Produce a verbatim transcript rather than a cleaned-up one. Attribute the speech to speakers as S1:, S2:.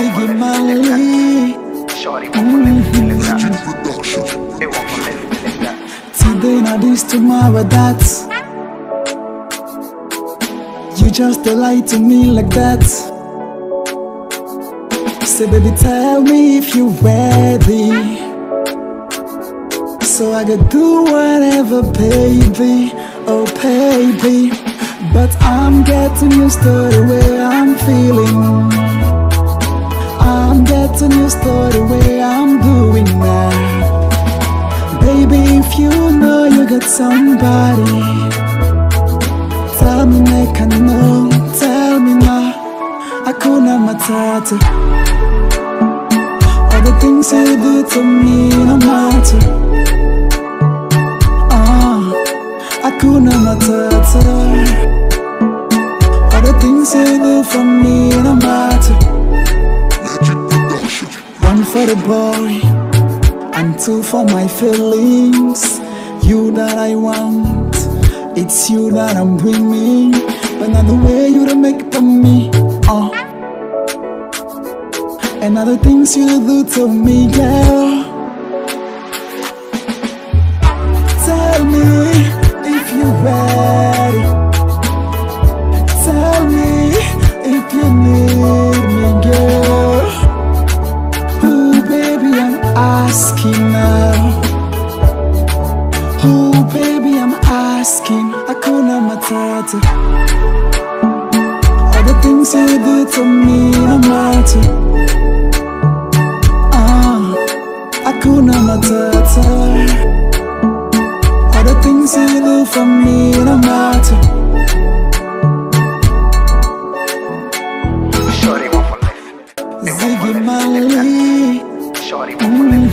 S1: Ziggy Mali.
S2: Shorty want to live feeling that. They want to live feeling that.
S1: Today not this, tomorrow that. You just lie to me like that. Say baby, tell me if you ready, so I could do whatever, baby. Oh baby, but I'm getting used to the way I'm feeling. I'm getting used to the way I'm doing now. Baby, if you know you got somebody, tell me make I know. Tell me now, Hakuna Matata. All the things you do to me no matter. Ah, Hakuna Matata. All the things you do for me no matter. One for the boy and two for my feelings. You that I want, it's you that I'm bringing. But not the way you to make it for me. Uh. And other things you do to me, girl. Tell me if you're ready. Tell me if you need me, girl. Oh baby, I'm asking now. Oh baby, I'm asking. Hakuna Matata. All the things you do to me no matter. Ah, Hakuna Matata. All the things you do for me no matter.
S2: Shorty want to live.
S1: Ziggy Mali.
S2: Shorty want to live.